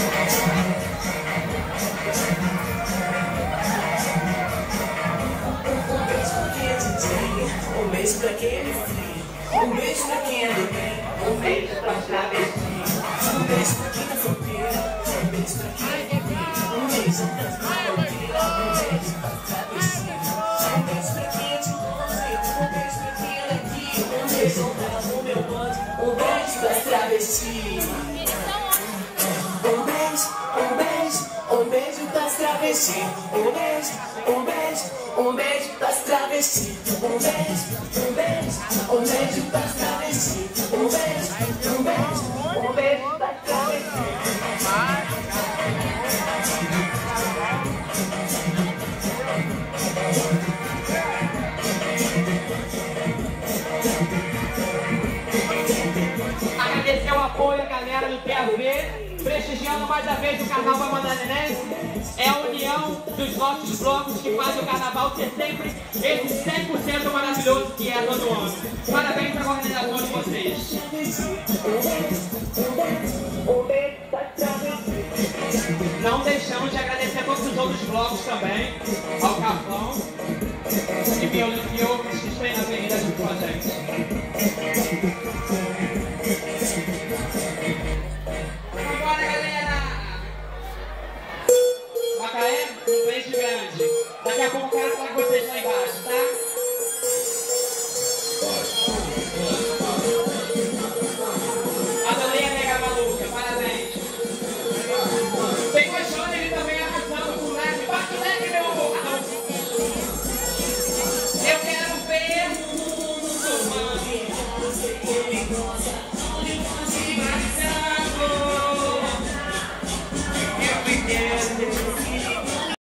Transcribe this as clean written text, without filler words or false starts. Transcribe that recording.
Um beijo pra quem é frio, um beijo pra quem é do bem, um beijo pra travesti, um beijo pra quem tá solteiro, um beijo pra quem é bebê, um beijo pra solteira, um beijo pra travesti, um beijo pra quem é de longe, um beijo pra quem é daqui, um beijo pra o meu bonde, um beijo pra travesti. Um beijo pras travestis. Um beijo pras travestis. Um beijo pras travestis. Um beijo pras travestis. Agradecer o apoio, a galera do TAV. Prestigiando mais uma vez o Carnaval Madeirense. É a união dos nossos blocos que faz o Carnaval ter sempre esse 100% maravilhoso que é todo ano. Parabéns para a organização de vocês. Não deixamos de agradecer a todos os outros blocos também, ao Capão e outros que estão na avenida junto com a gente.